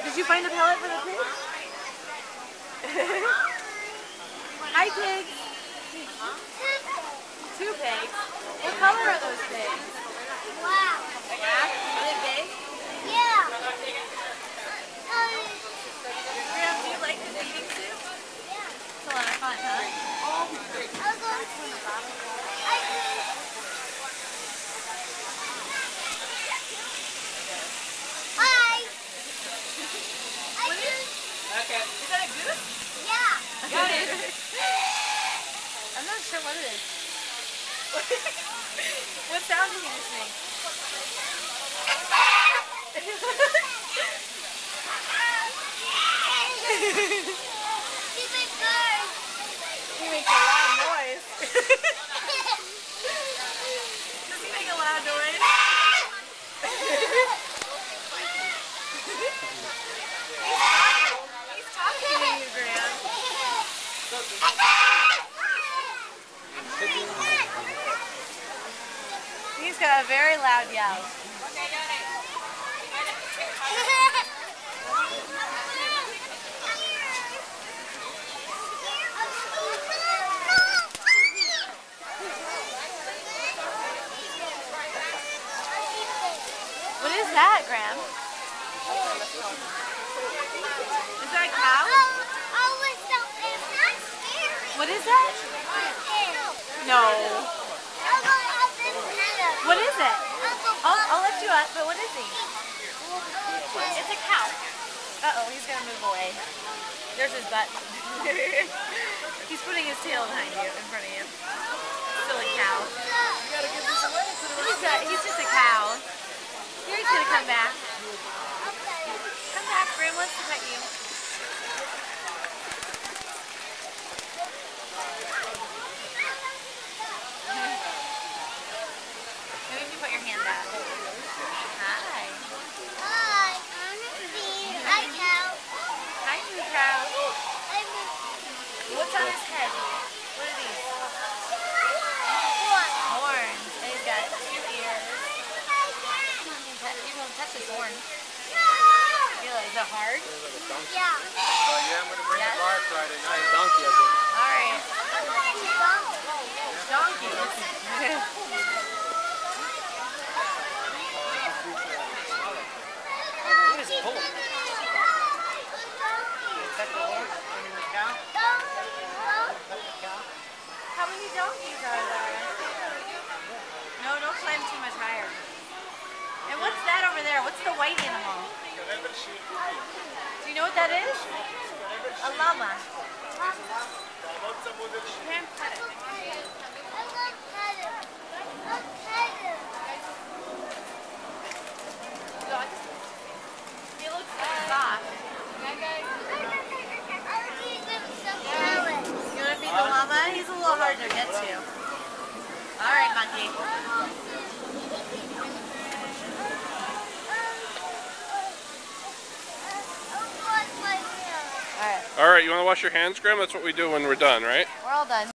Did you find a pellet for the pig? Hi, pigs. Two pigs. What color are those pigs? Wow. Yeah? Are they big? Yeah. Graham, do you like this eating soup? It's a lot of fun, huh? Okay. Is that a goose? Yeah. Got it. I'm not sure what it is. What sound did you just make? You make bird. He makes a loud noise. Does he make a loud noise? He's talking to you, Graham. He's got a very loud yell. What is that, Graham? Is that a cow? What is that? No. What is it? I'll lift you up, but what is he? It's a cow. Uh-oh, he's going to move away. There's his butt. He's putting his tail behind you, in front of you. Silly cow. He's just a cow. Here, he's going to come back. Come back, Graham wants to pet you. Maybe if you put your hand up. Hi. Hi, new cow. What's on his head? What are these? Horns. And he's got 2 ears. You won't touch his horn. Is it hard? Yeah. Yeah, I'm going to bring Yes? a car Friday night. Donkey, I think. Alright. Donkey. What is pull? Is that the horse? I mean, the cow? How many donkeys are there? No, don't climb too much higher. And what's that over there? What's the white animal? Do you know what that is? A llama. Can't pet it. He looks soft. You want to feed the llama? He's a little hard to get to. Alright, monkey. All right, you want to wash your hands, Graham? That's what we do when we're done, right? We're all done.